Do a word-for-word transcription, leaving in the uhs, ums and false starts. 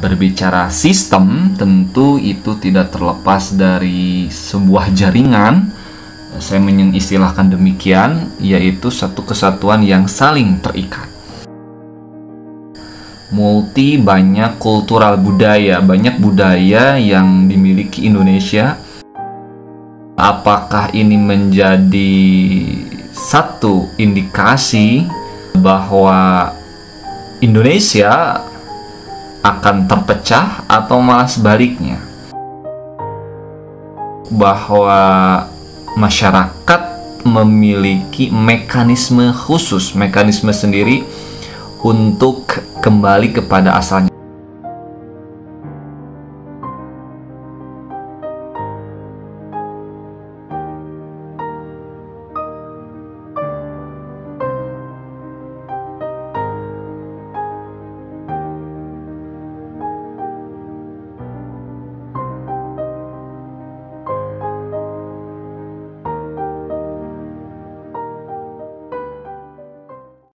berbicara sistem, tentu itu tidak terlepas dari sebuah jaringan. Saya mengistilahkan demikian, yaitu satu kesatuan yang saling terikat. Multi banyak kultural budaya, banyak budaya yang dimiliki Indonesia. Apakah ini menjadi satu indikasi bahwa Indonesia akan terpecah atau malah sebaliknya? Bahwa masyarakat memiliki mekanisme khusus, mekanisme sendiri untuk kembali kepada asalnya.